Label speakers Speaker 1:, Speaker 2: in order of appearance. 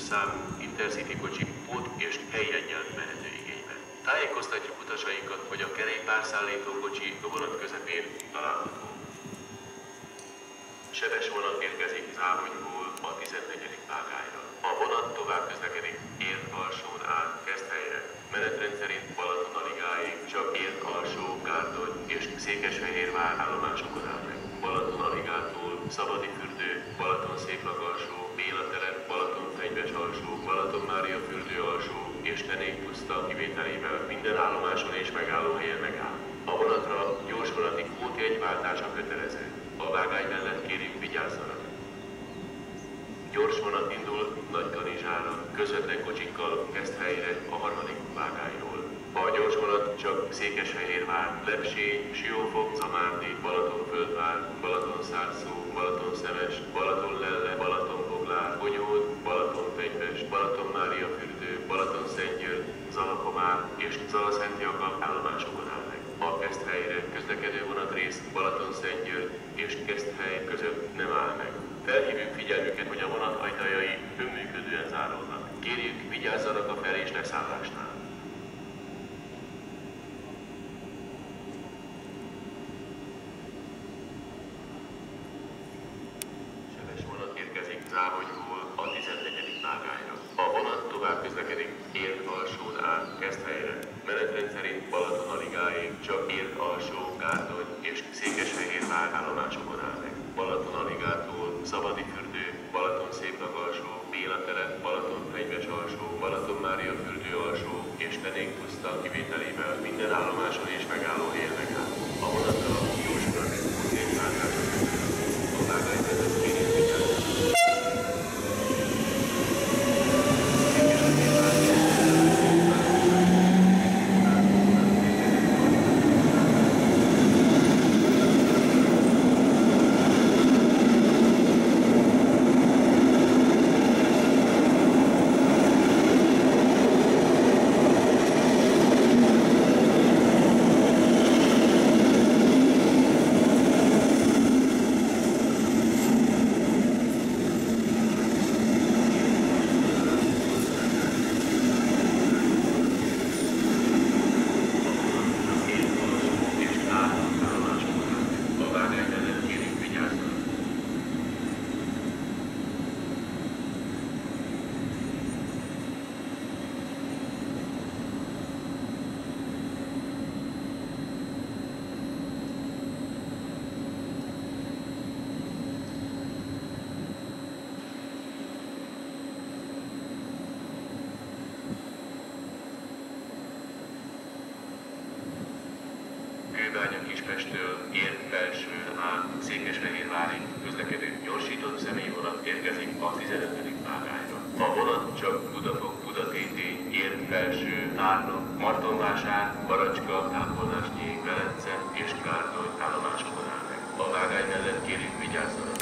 Speaker 1: számú Intercity kocsi pót és helyennyel mehető igénybe. Tájékoztatjuk utasainkat, hogy a kerékpárszállító kocsi vonat közepén található. Sebes vonat érkezik Záhonyból a 14. vágányra. A vonat tovább közlekedik Érd alsón át Keszthelyre. Menetrend szerint Balatonaligáig csak Érd alsó, Gárdony és Székesfehérvár állomásokon áll meg. Balatonaligatól Szabadifürdő, Balatonszéklag alsó, Béla terep, Balatonfenyves alsó, Balatonmáriafürdő alsó és Tenékpuszta kivételével minden állomáson és megállóhelyen megáll. A vonatra gyorsvonati kvótjegyváltása kötelező. A vágány mellett kérjük, vigyázzanak! Gyors vonat indul Nagykanizsára, közvetlen kocsikkal Keszthelyre a 3. vágányról. A gyors vonat csak Székesfehérvár, Lepsény, Siófok, Zamárdi, Balatonföldvár, Balatonszárszó, Balatonszemes, Balatonlelle, Balatonboglár, Bonyód, Balatonfenyves, Balatonmáriafürdő, Balatonszentgyörgy, Zalakomár és Zalaszentjakab állomásokon áll meg. A Keszthelyre közlekedő vonatrész Balatonszentgyörgy és Keszthely között nem áll meg. Felhívjuk figyelmüket, hogy a vonat ajtajai önműködően záródnak. Kérjük, vigyázzanak a fel- és leszállásnál. Sebes vonat érkezik Záhonyból a 14. vágányra. A vonat tovább közlekedik Érd alsón át Keszthelyre. Menetrend szerint Balatonaligáig csak Érd alsó, Gárdony és Székesfehérvár állomásokon áll meg. Balatonaligatól Szabadifürdő, Balatonszéklag alsó, Béla terep, Balatonfenyves alsó, Balatonmáriafürdő alsó és Tenékpuszta kivételével minden állomáson és megállóhelyen megáll. A vonatra gyorsvonati kvótjegyváltása kötelező. A vágány mellett kérjük, vigyázzanak! Kispestől Érd felső át Székesfehérvárig közlekedő gyorsított személyvonat érkezik a 15. vágányra. A vonat csak Budafok-Budatétény, Érd felső, Tárnok, Martonvásár, Baracska, Távolásnyék, Velence és Gárdony állomásokon áll meg. A vágány mellett kérjük, vigyázzanak!